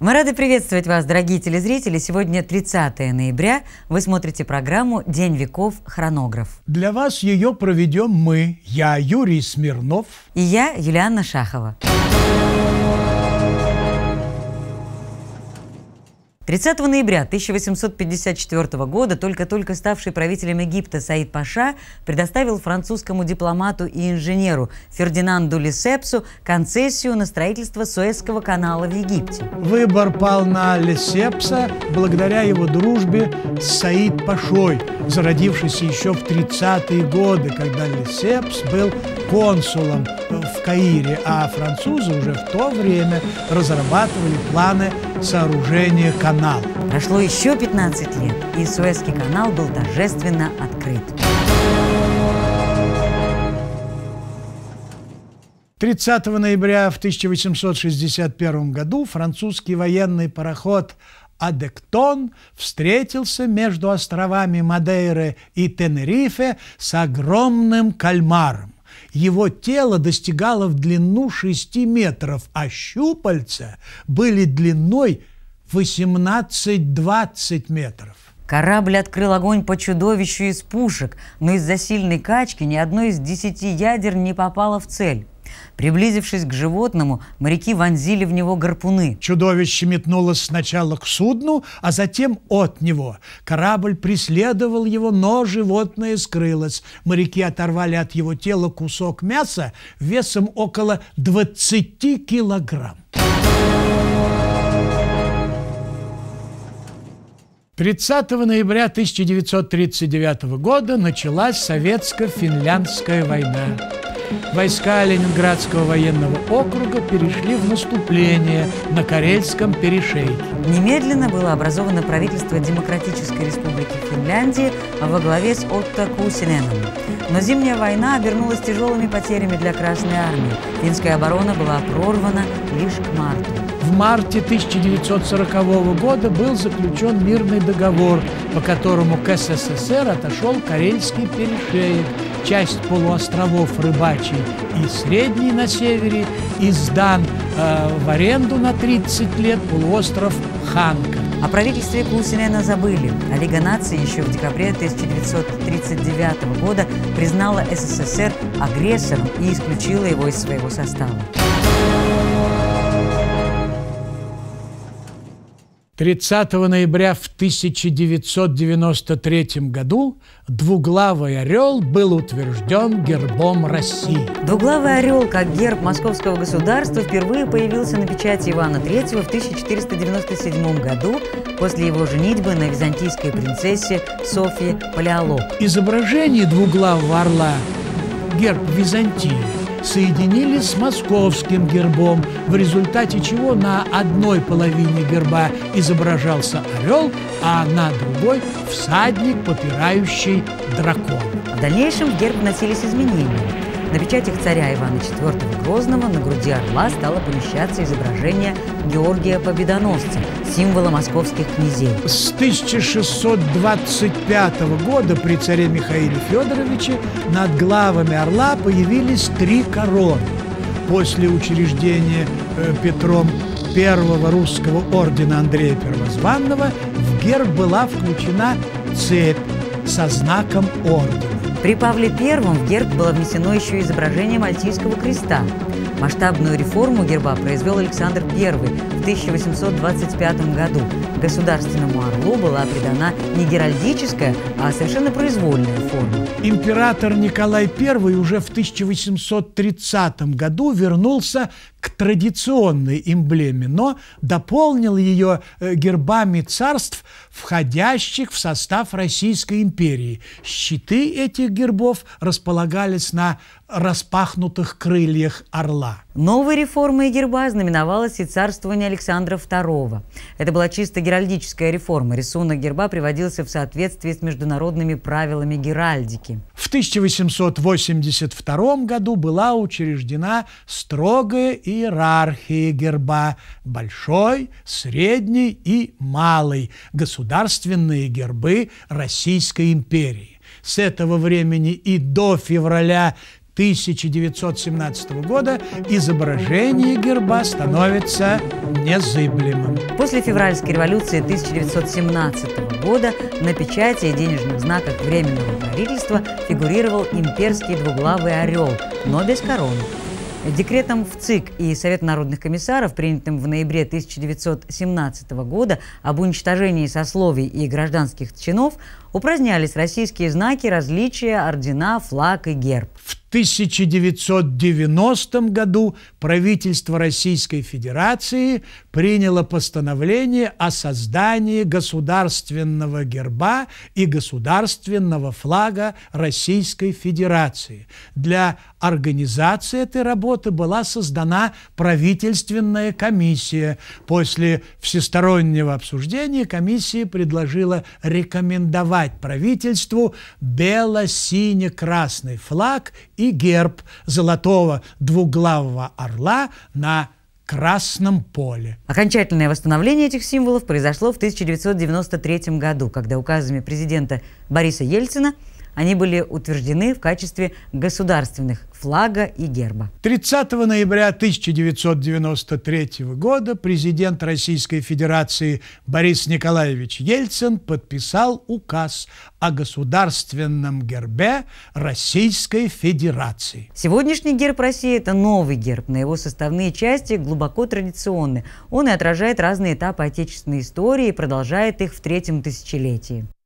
Мы рады приветствовать вас, дорогие телезрители. Сегодня 30 ноября. Вы смотрите программу «День веков. Хронограф». Для вас ее проведем мы, я, Юрий Смирнов. И я, Юлианна Шахова. 30 ноября 1854 года только-только ставший правителем Египта Саид Паша предоставил французскому дипломату и инженеру Фердинанду Лесепсу концессию на строительство Суэцкого канала в Египте. Выбор пал на Лесепса благодаря его дружбе с Саид Пашой, зародившейся еще в 30-е годы, когда Лесепс был консулом в Каире, а французы уже в то время разрабатывали планы сооружения канала. Прошло еще 15 лет, и Суэцкий канал был торжественно открыт. 30 ноября в 1861 году французский военный пароход «Адектон» встретился между островами Мадейры и Тенерифе с огромным кальмаром. Его тело достигало в длину 6 метров, а щупальца были длиной 18-20 метров. Корабль открыл огонь по чудовищу из пушек, но из-за сильной качки ни одно из 10 ядер не попало в цель. Приблизившись к животному, моряки вонзили в него гарпуны. Чудовище метнулось сначала к судну, а затем от него. Корабль преследовал его, но животное скрылось. Моряки оторвали от его тела кусок мяса весом около 20 килограмм. 30 ноября 1939 года началась Советско-финляндская война. Войска Ленинградского военного округа перешли в наступление на Карельском перешейке. Немедленно было образовано правительство Демократической Республики Финляндии во главе с Отто Кусиненом. Но зимняя война обернулась тяжелыми потерями для Красной армии. Финская оборона была прорвана лишь к марту. В марте 1940 года был заключен мирный договор, по которому к СССР отошел Карельский перешеек, часть полуостровов Рыбачий и Средний на севере, и сдан в аренду на 30 лет полуостров Ханка. О правительстве Кусинена забыли, а Лига наций еще в декабре 1939 года признала СССР агрессором и исключила его из своего состава. 30 ноября в 1993 году двуглавый орел был утвержден гербом России. Двуглавый орел, как герб московского государства, впервые появился на печати Ивана III в 1497 году после его женитьбы на византийской принцессе Софье Палеолог. Изображение двуглавого орла, герб Византии, соединили с московским гербом, в результате чего на одной половине герба изображался орел, а на другой – всадник, попирающий дракона. В дальнейшем в герб вносились изменения. На печатях царя Ивана IV Грозного на груди орла стало помещаться изображение Георгия Победоносца, символа московских князей. С 1625 года при царе Михаиле Федоровиче над главами орла появились 3 короны. После учреждения Петром I русского ордена Андрея Первозванного в герб была включена цепь со знаком ордена. При Павле I в герб было внесено еще изображение Мальтийского креста. Масштабную реформу герба произвел Александр I в 1825 году. Государственному орлу была придана не геральдическая, а совершенно произвольная форма. Император Николай I уже в 1830 году вернулся к традиционной эмблеме, но дополнил ее гербами царств, входящих в состав Российской империи. Щиты этих гербов располагались на распахнутых крыльях орла. Новой реформой герба знаменовалось и царствование Александра II. Это была чисто геральдическая реформа. Рисунок герба приводился в соответствии с международными правилами геральдики. В 1882 году была учреждена строгая иерархия герба – большой, средний и малый – государственные гербы Российской империи. С этого времени и до февраля 1917 года изображение герба становится незыблемым. После февральской революции 1917 года на печати и денежных знаках Временного правительства фигурировал имперский двуглавый орел, но без короны. Декретом в ЦИК и Совет народных комиссаров, принятым в ноябре 1917 года об уничтожении сословий и гражданских чинов, упразднялись российские знаки, различия, ордена, флаг и герб. В 1990 году правительство Российской Федерации приняло постановление о создании государственного герба и государственного флага Российской Федерации. Для организации этой работы была создана правительственная комиссия. После всестороннего обсуждения комиссия предложила рекомендовать правительству бело-сине-красный флаг и герб золотого двуглавого орла на красном поле. Окончательное восстановление этих символов произошло в 1993 году, когда указами президента Бориса Ельцина они были утверждены в качестве государственных флага и герба. 30 ноября 1993 года президент Российской Федерации Борис Николаевич Ельцин подписал указ о государственном гербе Российской Федерации. Сегодняшний герб России – это новый герб, но его составные части глубоко традиционны. Он и отражает разные этапы отечественной истории и продолжает их в третьем тысячелетии.